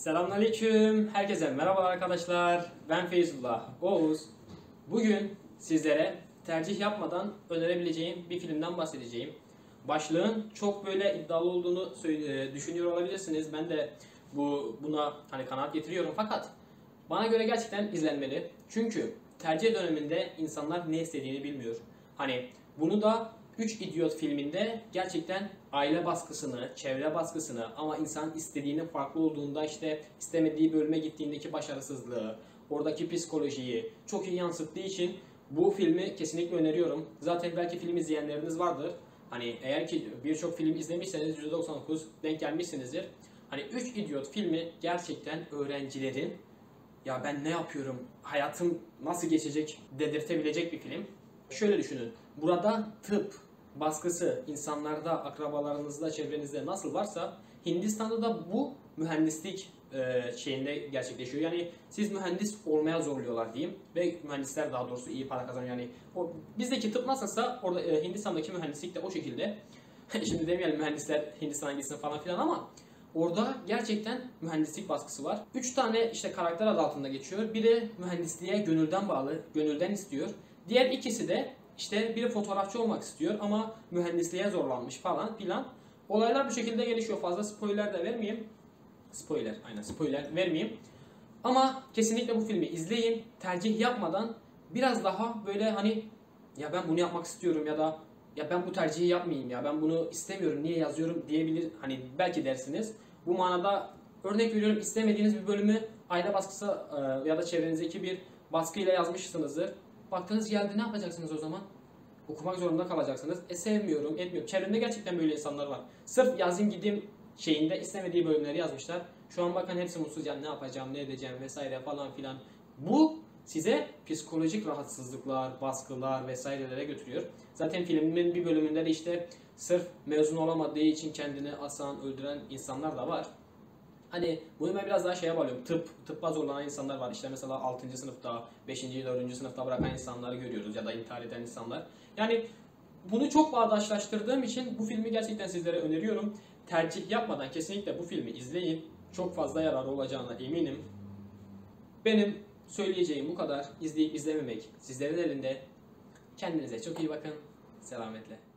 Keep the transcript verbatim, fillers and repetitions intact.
Selamünaleyküm. Herkese merhabalar arkadaşlar. Ben Feyzullah Oğuz. Bugün sizlere tercih yapmadan önerebileceğim bir filmden bahsedeceğim. Başlığın çok böyle iddialı olduğunu düşünüyor olabilirsiniz. Ben de bu buna hani kanaat getiriyorum fakat bana göre gerçekten izlenmeli. Çünkü tercih döneminde insanlar ne istediğini bilmiyor. Hani bunu da Üç İdiot filminde gerçekten aile baskısını, çevre baskısını ama insan istediğinin farklı olduğunda işte istemediği bölüme gittiğindeki başarısızlığı, oradaki psikolojiyi çok iyi yansıttığı için bu filmi kesinlikle öneriyorum. Zaten belki film izleyenleriniz vardır. Hani eğer ki birçok film izlemişseniz yüzde doksan dokuz denk gelmişsinizdir. Hani Üç İdiot filmi gerçekten öğrencilerin ya ben ne yapıyorum, hayatım nasıl geçecek dedirtebilecek bir film. Şöyle düşünün, burada tıp baskısı insanlarda, akrabalarınızda, çevrenizde nasıl varsa Hindistan'da da bu mühendislik e, şeyinde gerçekleşiyor. Yani siz mühendis olmaya zorluyorlar diyeyim ve mühendisler daha doğrusu iyi para kazanıyor. Yani o, bizdeki tıp nasılsa orada e, Hindistan'daki mühendislik de o şekilde. Şimdi demeyelim mühendisler Hindistan'a gitsin falan filan ama orada gerçekten mühendislik baskısı var. Üç tane işte karakter adı altında geçiyor. Biri mühendisliğe gönülden bağlı, gönülden istiyor. Diğer ikisi de işte biri fotoğrafçı olmak istiyor ama mühendisliğe zorlanmış falan filan. Olaylar bu şekilde gelişiyor. Fazla spoiler de vermeyeyim. Spoiler, aynen spoiler vermeyeyim. Ama kesinlikle bu filmi izleyin. Tercih yapmadan biraz daha böyle hani ya ben bunu yapmak istiyorum ya da ya ben bu tercihi yapmayayım ya ben bunu istemiyorum niye yazıyorum diyebilir. Hani belki dersiniz. Bu manada örnek veriyorum istemediğiniz bir bölümü aile baskısı ya da çevrenizdeki bir baskıyla yazmışsınızdır. Baktınız geldi ne yapacaksınız o zaman? Okumak zorunda kalacaksınız. E sevmiyorum, etmiyorum. Çevremde gerçekten böyle insanlar var. Sırf yazayım gideyim şeyinde istemediği bölümleri yazmışlar. Şu an bakın hepsi mutsuz yani ne yapacağım, ne edeceğim vesaire falan filan. Bu size psikolojik rahatsızlıklar, baskılar vesairelere götürüyor. Zaten filmin bir bölümünde de işte sırf mezun olamadığı için kendini asan, öldüren insanlar da var. Hani bunu ben biraz daha şeye bağlıyorum. Tıp, tıbba zorlanan insanlar var. İşte mesela altıncı sınıfta, beşinci dördüncü sınıfta bırakan insanları görüyoruz ya da intihar eden insanlar. Yani bunu çok bağdaşlaştırdığım için bu filmi gerçekten sizlere öneriyorum. Tercih yapmadan kesinlikle bu filmi izleyin. Çok fazla yararı olacağına eminim. Benim söyleyeceğim bu kadar. İzleyip izlememek sizlerin elinde. Kendinize çok iyi bakın. Selametle.